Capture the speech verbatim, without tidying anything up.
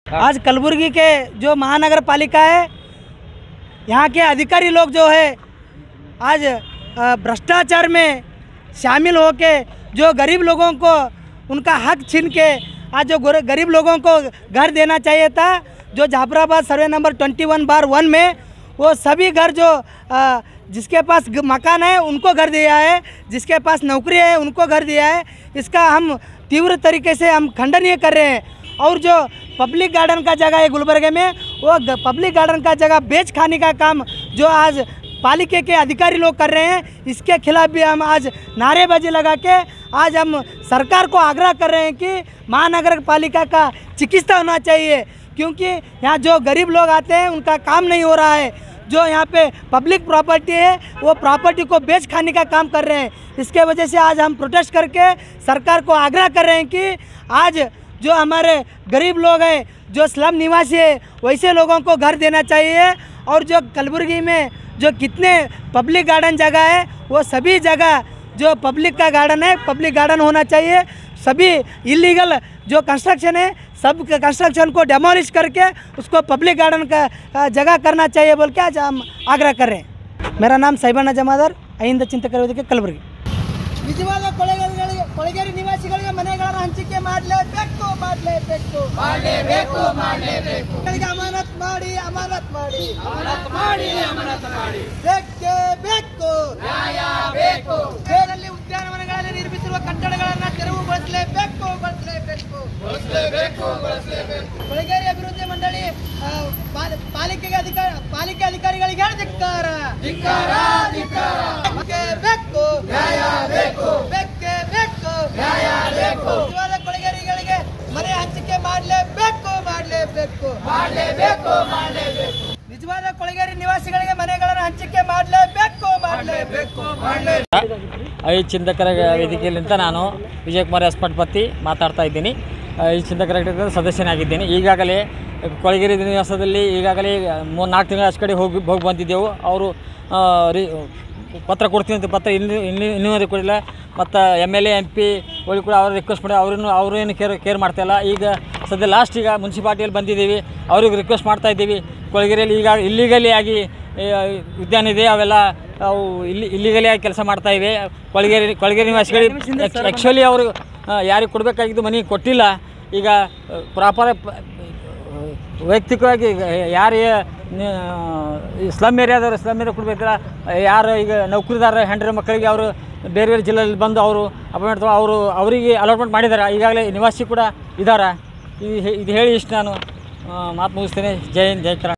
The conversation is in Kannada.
आज कलबुर्गी के जो महानगर पालिका है, यहाँ के अधिकारी लोग जो है आज भ्रष्टाचार में शामिल होके जो गरीब लोगों को उनका हक छीन के आज जो गरीब लोगों को घर देना चाहिए था, जो Jafrabad survey number twenty one bar one में वो सभी घर जो आ, जिसके पास मकान है उनको घर दिया है, जिसके पास नौकरी है उनको घर दिया है। इसका हम तीव्र तरीके से हम खंडनीय कर रहे हैं। और जो पब्लिक गार्डन का जगह है गुलबर्गे में, वो पब्लिक गार्डन का जगह बेच खाने का काम जो आज पालिका के अधिकारी लोग कर रहे हैं, इसके खिलाफ भी हम आज नारेबाजी लगा के आज हम सरकार को आग्रह कर रहे हैं कि महानगर पालिका का चिकित्सा होना चाहिए, क्योंकि यहाँ जो गरीब लोग आते हैं उनका काम नहीं हो रहा है। जो यहाँ पे पब्लिक प्रॉपर्टी है वो प्रॉपर्टी को बेच खाने का काम कर रहे हैं। इसके वजह से आज हम प्रोटेस्ट करके सरकार को आग्रह कर रहे हैं कि आज जो हमारे गरीब लोग हैं, जो स्लम निवासी है, वैसे लोगों को घर देना चाहिए। और जो कलबुर्गी में जो कितने पब्लिक गार्डन जगह है, वो सभी जगह जो पब्लिक का गार्डन है पब्लिक गार्डन होना चाहिए। सभी इलीगल जो कंस्ट्रक्शन है सब कंस्ट्रक्शन को डेमोलिश करके उसको पब्लिक गार्डन का जगह करना चाहिए बोल के आज हम आग्रह कर रहे हैं। मेरा नाम साहिबಣ್ಣ जमादार, अहिंद चिंतಕ ವೇದಿಕೆ ಕಲಬುರಗಿ। ನಿಜವಾದ ಕೊಳೆಗಾರಗಳಿಗೆ ಕೊಳೆಗೇರಿ ನಿವಾಸಿಗಳಿಗೆ ಮನೆಗಳನ್ನು ಹಂಚಿಕೆ ಮಾಡಲೇಬೇಕು ಮಾಡಲೇಬೇಕು ಮಾಡಲೇಬೇಕು ಮಾಡಲೇಬೇಕು ಅಮಾನತ್ ಮಾಡಿ ಅಮಾನತ್ ಮಾಡಿ ಅಮಾನತ್ ಮಾಡಿ ಅಮಾನತ್ ಮಾಡಿ ಬೇಕೇ ಬೇಕು ನ್ಯಾಯ ಬೇಕು ದೇಶದಲ್ಲಿ ಉದ್ಯಾನವನಗಳಲ್ಲಿ ನಿರ್ಮಿಸಿರುವ ಕಟ್ಟಡಗಳನ್ನು ತೆರವುಗೊಳಿಸಲೇಬೇಕು ಬಳಸಲೇಬೇಕು ಬಳಸಲೇಬೇಕು ಬಳಸಲೇಬೇಕು ಕೊಳೆಗೇರಿ ಅಭಿವೃದ್ಧಿ ಮಂಡಳಿ ಪಾಲಿಕೆಗೆ ಅಧಿಕಾರಿ ಪಾಲಿಕೆ ಅಧಿಕಾರಿಗಳಿಗೆ ಧಿಕ್ಕಾರ ಧಿಕ್ಕಾರ ಧಿಕ್ಕಾರ ಬೇಕು ನ್ಯಾಯ ಬೇಕು ಬೇಕೇ ಬೇಕು ನ್ಯಾಯ ಬೇಕು ನಿಜವಾದ ಕೊಳೆಗೇರಿಗಳಿಗೆ ಮನೆ ಹಂಚಿಕೆ ಮಾಡಲೇಬೇಕು ಮಾಡಲೇಬೇಕು ಮಾಡಲೇಬೇಕು ಮಾಡಲೇಬೇಕು ನಿಜವಾದ ಕೊಳೆಗೇರಿ ನಿವಾಸಿಗಳಿಗೆ ಮನೆಗಳನ್ನು ಹಂಚಿಕೆ ಮಾಡಲೇಬೇಕು ಮಾಡಲೇಬೇಕು ಮಾಡಲೇಬೇಕು। ಐದು ಚಿಂತಕರ ವೇದಿಕೆಯಲ್ಲಿಂದ ನಾನು ವಿಜಯಕುಮಾರ್ ಎಸ್ ಪಟ್ಪತಿ ಮಾತಾಡ್ತಾ ಇದ್ದೀನಿ। ಐದು ಚಿಂತಕರ ಸದಸ್ಯನಾಗಿದ್ದೇನೆ। ಈಗಾಗಲೇ ಕೊಳೆಗೇರಿ ನಿವಾಸದಲ್ಲಿ ಈಗಾಗಲೇ ಮೂರು ನಾಲ್ಕು ತಿಂಗಳ ಅಷ್ಟು ಕಡೆ ಹೋಗಿ ಹೋಗಿ ಬಂದಿದ್ದೆವು। ಅವರು ಪತ್ರ ಕೊಡ್ತೀನಿ ಅಂತ ಪತ್ರ ಇನ್ನೂ ಇನ್ನೂ ಇನ್ನೂ ಕೊಡಿಲ್ಲ। ಮತ್ತು M L A M P ಒಳಗೆ ಕೂಡ ಅವ್ರು ರಿಕ್ವೆಸ್ಟ್ ಮಾಡಿ ಅವ್ರನ್ನು ಅವರು ಏನು ಕೇರ್ ಕೇರ್ ಮಾಡ್ತಾಯಿಲ್ಲ। ಈಗ ಸದ್ಯ ಲಾಸ್ಟ್ ಈಗ ಮುನ್ಸಿಪಾಲ್ಟಿಯಲ್ಲಿ ಬಂದಿದ್ದೀವಿ, ಅವ್ರಿಗೆ ರಿಕ್ವೆಸ್ಟ್ ಮಾಡ್ತಾ ಇದ್ದೀವಿ। ಕೊಳೆಗೇರಿಯಲ್ಲಿ ಈಗ ಇಲ್ಲಿಗಲಿ ಆಗಿ ಉದ್ಯಾನ ಇದೆ, ಅವೆಲ್ಲ ಅವು ಇಲ್ಲಿ ಇಲ್ಲಿಗಲಿ ಆಗಿ ಕೆಲಸ ಮಾಡ್ತಾಯಿವೆ। ಕೊಳೆಗೇರಿ ಕೊಳೆಗೇರಿ ನಿವಾಸಿಗಳಿಗೆ ಆ್ಯಕ್ಚುಲಿ ಅವರು ಯಾರಿಗೆ ಕೊಡಬೇಕಾಗಿದ್ದು ಮನೆಗೆ ಕೊಟ್ಟಿಲ್ಲ। ಈಗ ಪ್ರಾಪರ್ ವೈಯಕ್ತಿಕವಾಗಿ ಯಾರು ಸ್ಲಮ್ ಏರಿಯಾದವರು ಸ್ಲಮ್ ಏರಿಯಾ ಕೊಡಬೇಕಲ್ಲ, ಯಾರು ಈಗ ನೌಕರಿದಾರ ಹೆಂಡ್ರ ಮಕ್ಕಳಿಗೆ ಅವರು ಬೇರೆ ಬೇರೆ ಜಿಲ್ಲೆಯಲ್ಲಿ ಬಂದು ಅವರು ಅಪಾಯಿಂಟ್ಮೆಂಟ್ ಅವರು ಅವರಿಗೆ ಅಲಾಟ್ಮೆಂಟ್ ಮಾಡಿದ್ದಾರೆ। ಈಗಾಗಲೇ ನಿವಾಸಿ ಕೂಡ ಇದ್ದಾರೆ। ಇದು ಇದು ಹೇಳಿ ಇಷ್ಟು ನಾನು ಮಾತು ಮುಗಿಸ್ತೇನೆ। ಜೈ ಹಿಂದ್, ಜೈ ಕರ್ನಾಟಕ।